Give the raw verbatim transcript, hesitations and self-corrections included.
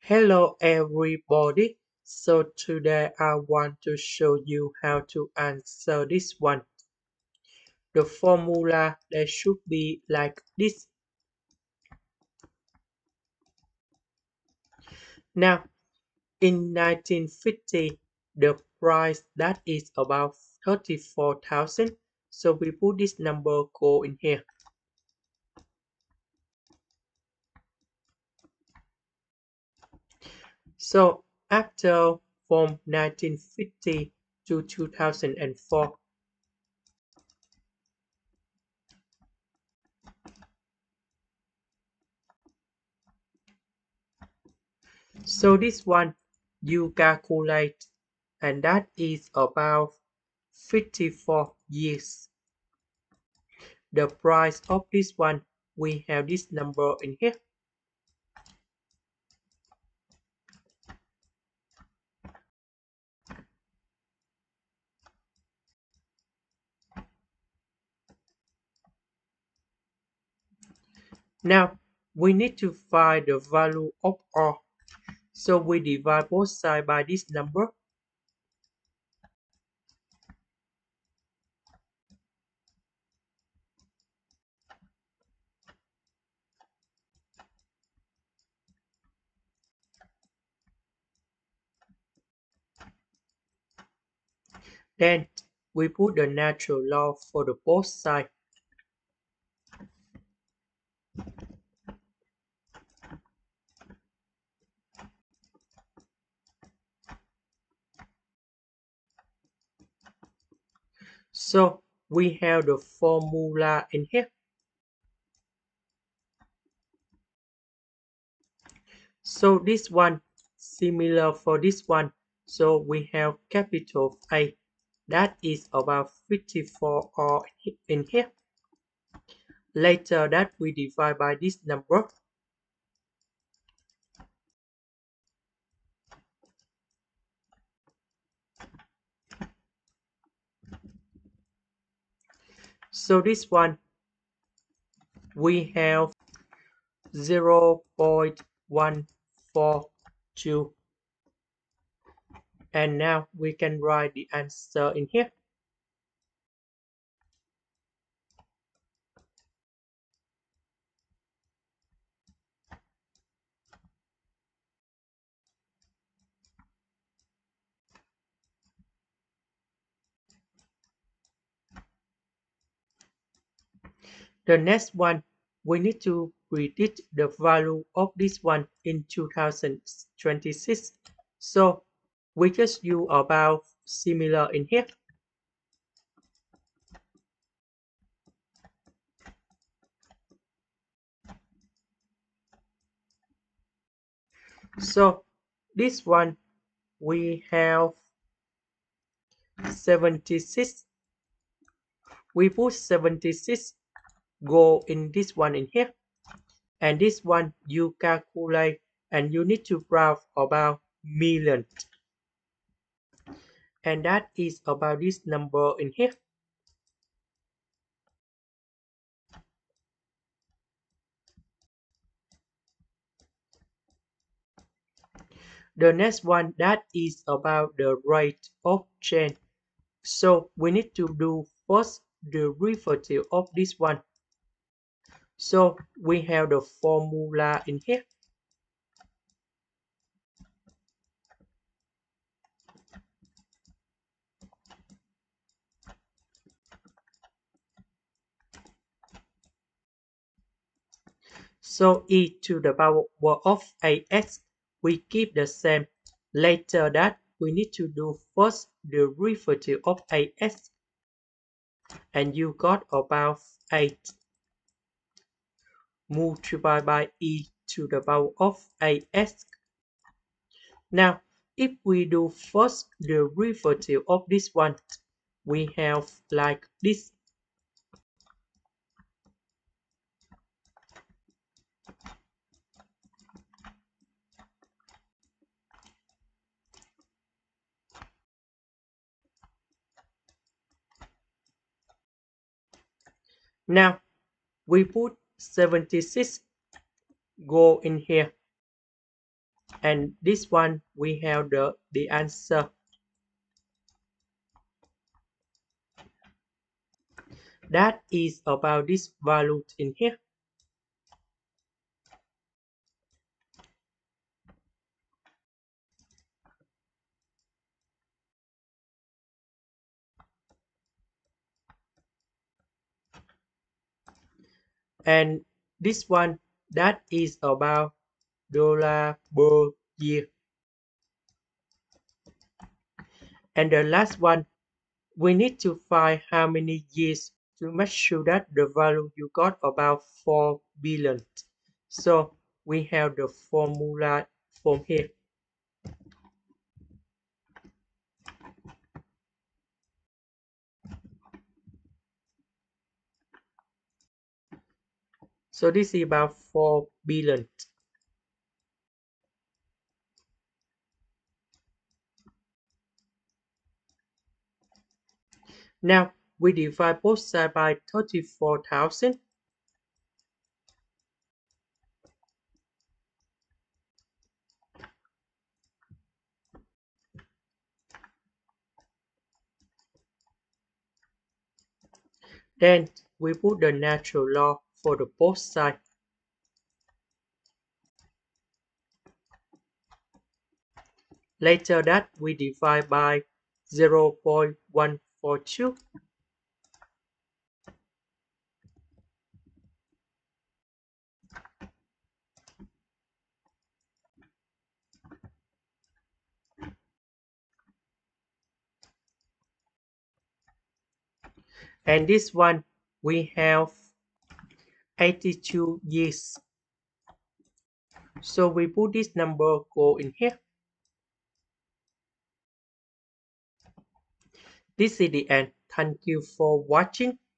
Hello everybody. So today I want to show you how to answer this one. The formula that should be like this. Now, in nineteen fifty, the price that is about thirty-four thousand. So we put this number go in here. So after from nineteen fifty to two thousand four, so this one you calculate, and that is about fifty-four years. The price of this one, we have this number in here. Now, we need to find the value of R. So we divide both sides by this number. Then we put the natural log for the both sides. So we have the formula in here. So this one similar for this one. So we have capital A. That is about fifty-four R in here. Later that we divide by this number. So this one we have zero point one four two, and now we can write the answer in here. The next one, we need to predict the value of this one in two thousand twenty-six. So we just use about similar in here. So this one we have seventy-six. We put seventy-six go in this one in here, and this one you calculate, and you need to graph about million, and that is about this number in here. The next one, that is about the rate of change. So we need to do first the derivative of this one. So we have the formula in here. So e to the power of ax, we keep the same. Later that we need to do first the derivative of ax, and you got about eight multiplied by e to the power of ax. Now, if we do first the derivative of this one, we have like this. Now, we put seventy-six go in here. And this one we have the the answer. That is about this value in here. And this one that is about dollar per year. And the last one, we need to find how many years to make sure that the value you got about four billion. So we have the formula from here. So this is about four billion. Now we divide both sides by thirty-four thousand. Then we put the natural log for the both sides. Later that we divide by zero point one four two. And this one we have eighty-two years. So we put this number go in here. This is the end. Thank you for watching.